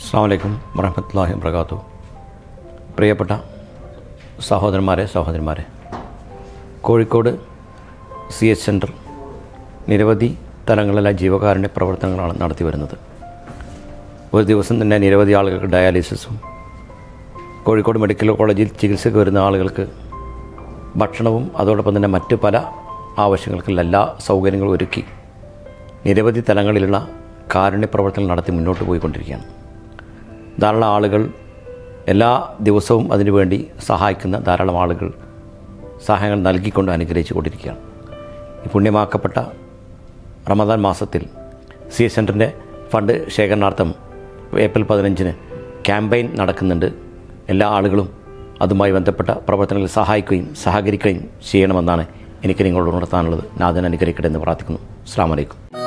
അസ്സലാമു അലൈക്കും വറഹ്മത്തുള്ളാഹി വബറകാതുഹു. പ്രിയപ്പെട്ട സഹോദരന്മാരെ, കോഴിക്കോട് CH സെൻറ്റർ നിരവധി തലങ്ങളിലെ ജീവകാരുണ്യ പ്രവർത്തനങ്ങളാണ് നടത്തി വരുന്നത്. ഒരു ദിവസം തന്നെ നിരവധി ആളുകൾക്ക് ഡയാലിസിസും, കോഴിക്കോട് മെഡിക്കൽ കോളേജിൽ ചികിത്സയ്ക്ക് വരുന്ന ആളുകൾക്ക് ഭക്ഷണവും, അതോടൊപ്പം തന്നെ മറ്റ് പല ആവശ്യങ്ങൾക്കുള്ള എല്ലാ സൗകര്യങ്ങളും ഒരുക്കി നിരവധി തലങ്ങളിലുള്ള കാരുണ്യ പ്രവർത്തനങ്ങൾ നടത്തി മുന്നോട്ട് പോയിക്കൊണ്ടിരിക്കുകയാണ്. ധാരാളം ആളുകൾ എല്ലാ ദിവസവും അതിനുവേണ്ടി സഹായിക്കുന്ന ധാരാളം ആളുകൾ സഹായങ്ങൾ നൽകിക്കൊണ്ട് അനുഗ്രഹിച്ചു കൊണ്ടിരിക്കുകയാണ്. ഈ പുണ്യമാക്കപ്പെട്ട റമദാൻ മാസത്തിൽ CH സെൻറ്ററിൻ്റെ ഫണ്ട് ശേഖരണാർത്ഥം ഏപ്രിൽ 15 ക്യാമ്പയിൻ നടക്കുന്നുണ്ട്. എല്ലാ ആളുകളും അതുമായി ബന്ധപ്പെട്ട പ്രവർത്തനങ്ങളിൽ സഹായിക്കുകയും സഹകരിക്കുകയും ചെയ്യണമെന്നാണ് എനിക്ക് നിങ്ങളോട് ഉണർത്താനുള്ളത്. നാഥൻ അനുഗ്രഹിക്കട്ടെ എന്ന് പ്രാർത്ഥിക്കുന്നു. അസ്സലാമു അലൈക്കും.